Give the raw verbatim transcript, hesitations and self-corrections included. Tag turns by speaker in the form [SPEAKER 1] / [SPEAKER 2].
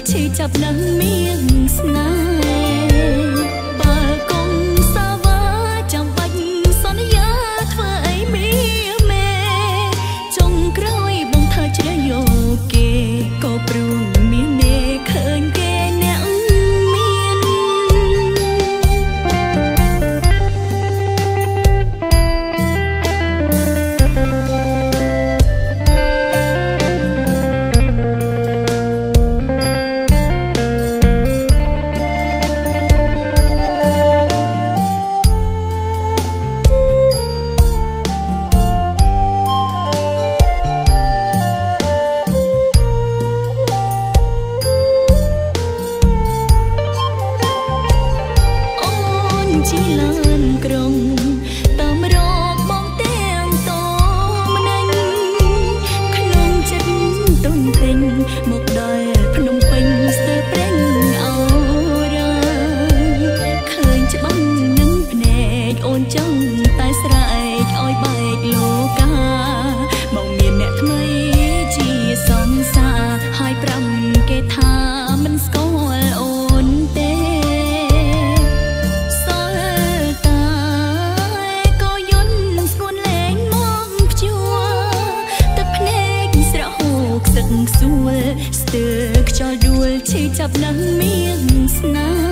[SPEAKER 1] ឈឺចាប់នឹងមានស្នេហ៍បើកុំសាវាចាំបាច់សន្យាធ្វើអីមានមេចុងក្រោយបងថាជ្រើសយកគេក៏ព្រោះមានមេឃើញគេអ្នកមានជីឡានក្រុងតាមរកបងទាំងតម្នេញក្នុងចិត្តទុនពេញមកដល់ភ្នំពេញស្ទើរប្រេងអរ៉ាឃើញច្បាំងនឹងភ្នែកអូនចង់តែស្រែកឲ្យបែកលោកាមកមានអ្នកថ្មីជាសង្សារហើយប្រាំគេថាមិនស្គាល់អូនទេសួលស្ទើរខ្យល់ដួលឈឺចាប់នឹងមានស្នេហ៍